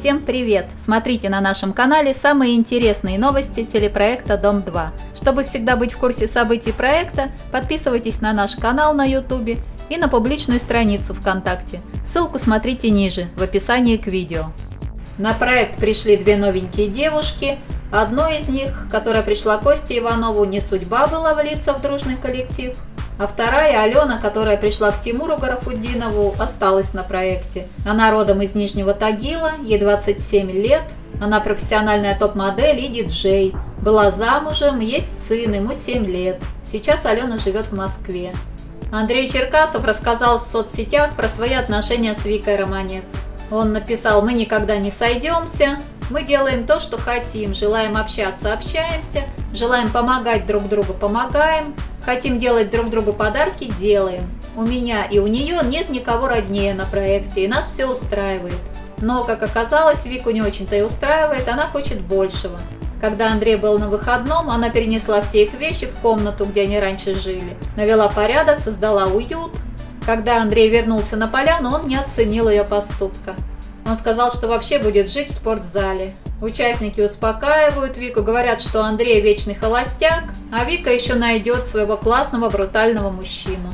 Всем привет! Смотрите на нашем канале самые интересные новости телепроекта «Дом-2». Чтобы всегда быть в курсе событий проекта, подписывайтесь на наш канал на YouTube и на публичную страницу ВКонтакте. Ссылку смотрите ниже, в описании к видео. На проект пришли две новенькие девушки. Одной из них, которая пришла к Косте Иванову, не судьба была влиться в дружный коллектив. А вторая, Алена, которая пришла к Тимуру Гарафутдинову, осталась на проекте. Она родом из Нижнего Тагила, ей 27 лет. Она профессиональная топ-модель и диджей. Была замужем, есть сын, ему 7 лет. Сейчас Алена живет в Москве. Андрей Черкасов рассказал в соцсетях про свои отношения с Викой Романец. Он написал: «Мы никогда не сойдемся, мы делаем то, что хотим, желаем общаться – общаемся, желаем помогать друг другу – помогаем, хотим делать друг другу подарки – делаем. У меня и у нее нет никого роднее на проекте, и нас все устраивает. Но, как оказалось, Вику не очень-то и устраивает, она хочет большего». Когда Андрей был на выходном, она перенесла все их вещи в комнату, где они раньше жили, навела порядок, создала уют. Когда Андрей вернулся на поляну, он не оценил ее поступка. Он сказал, что вообще будет жить в спортзале. Участники успокаивают Вику, говорят, что Андрей вечный холостяк, а Вика еще найдет своего классного брутального мужчину.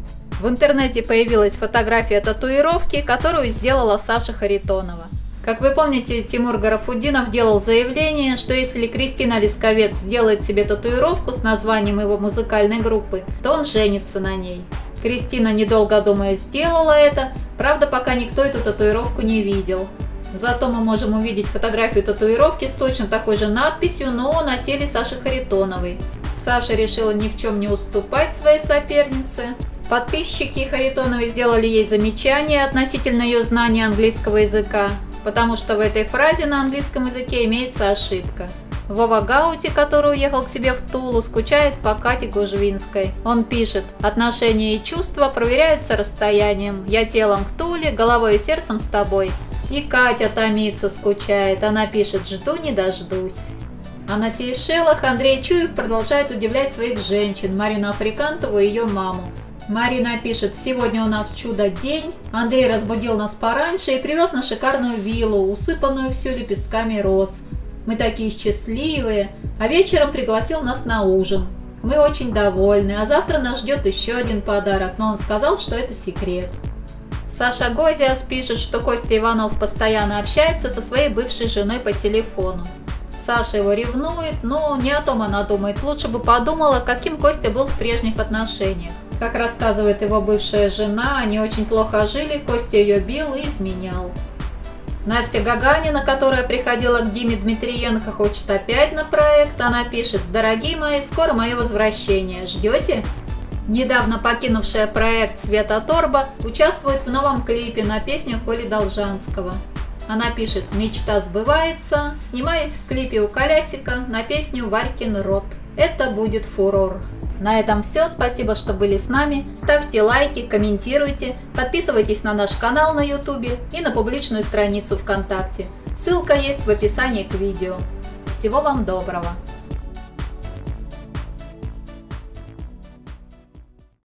В интернете появилась фотография татуировки, которую сделала Саша Харитонова. Как вы помните, Тимур Гарафутдинов делал заявление, что если Кристина Лисковец сделает себе татуировку с названием его музыкальной группы, то он женится на ней. Кристина, недолго думая, сделала это, правда, пока никто эту татуировку не видел. Зато мы можем увидеть фотографию татуировки с точно такой же надписью, но на теле Саши Харитоновой. Саша решила ни в чем не уступать своей сопернице. Подписчики Харитоновой сделали ей замечание относительно ее знания английского языка, потому что в этой фразе на английском языке имеется ошибка. Вова Гаути, который уехал к себе в Тулу, скучает по Кате Гужвинской. Он пишет: «Отношения и чувства проверяются расстоянием. Я телом в Туле, головой и сердцем с тобой». И Катя томится, скучает. Она пишет: «Жду не дождусь». А на Сейшелах Андрей Чуев продолжает удивлять своих женщин, Марину Африкантову и ее маму. Марина пишет: «Сегодня у нас чудо-день. Андрей разбудил нас пораньше и привез на шикарную виллу, усыпанную всю лепестками роз. Мы такие счастливые, а вечером пригласил нас на ужин. Мы очень довольны, а завтра нас ждет еще один подарок, но он сказал, что это секрет». Саша Гозиас пишет, что Костя Иванов постоянно общается со своей бывшей женой по телефону. Саша его ревнует, но не о том она думает, лучше бы подумала, каким Костя был в прежних отношениях. Как рассказывает его бывшая жена, они очень плохо жили, Костя ее бил и изменял. Настя Гаганина, которая приходила к Диме Дмитриенко, хочет опять на проект. Она пишет: «Дорогие мои, скоро мое возвращение. Ждете?» Недавно покинувшая проект Света Торба участвует в новом клипе на песню Коли Должанского. Она пишет: «Мечта сбывается. Снимаюсь в клипе у Колясика на песню «Варькин рот». Это будет фурор». На этом все. Спасибо, что были с нами. Ставьте лайки, комментируйте, подписывайтесь на наш канал на YouTube и на публичную страницу ВКонтакте. Ссылка есть в описании к видео. Всего вам доброго!